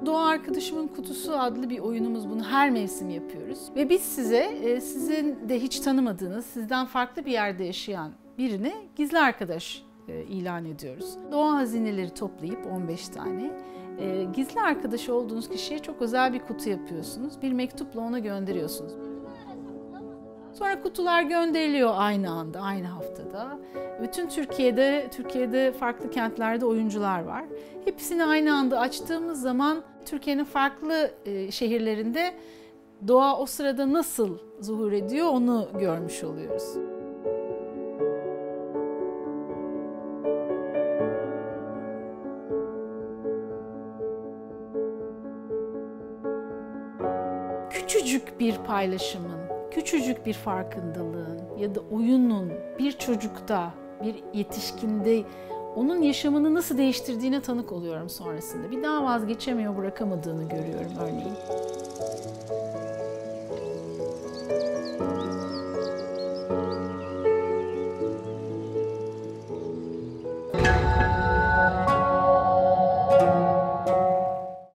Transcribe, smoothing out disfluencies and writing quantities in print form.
Doğa Arkadaşımın Kutusu adlı bir oyunumuz. Bunu her mevsim yapıyoruz. Ve biz size sizin de hiç tanımadığınız, sizden farklı bir yerde yaşayan birini gizli arkadaş ilan ediyoruz. Doğa hazineleri toplayıp 15 tane gizli arkadaş olduğunuz kişiye çok özel bir kutu yapıyorsunuz. Bir mektupla ona gönderiyorsunuz. Sonra kutular gönderiliyor aynı anda, aynı haftada. Bütün Türkiye'de farklı kentlerde oyuncular var. Hepsini aynı anda açtığımız zaman Türkiye'nin farklı şehirlerinde doğa o sırada nasıl zuhur ediyor onu görmüş oluyoruz. Küçücük bir paylaşımın, küçücük bir farkındalığın ya da oyunun bir çocukta, bir yetişkinde onun yaşamını nasıl değiştirdiğine tanık oluyorum sonrasında. Bir daha vazgeçemiyor, bırakamadığını görüyorum örneğin.